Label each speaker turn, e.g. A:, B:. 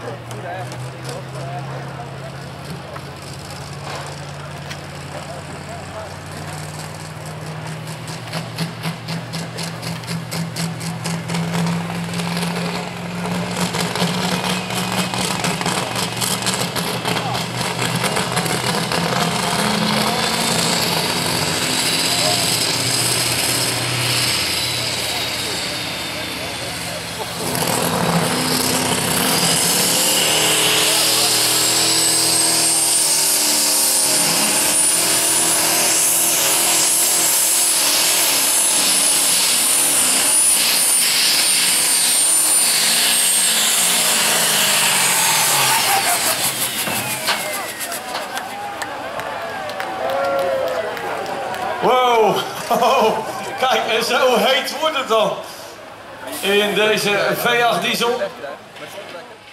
A: Wow, oh, kijk, en zo heet wordt het dan in deze V8 diesel.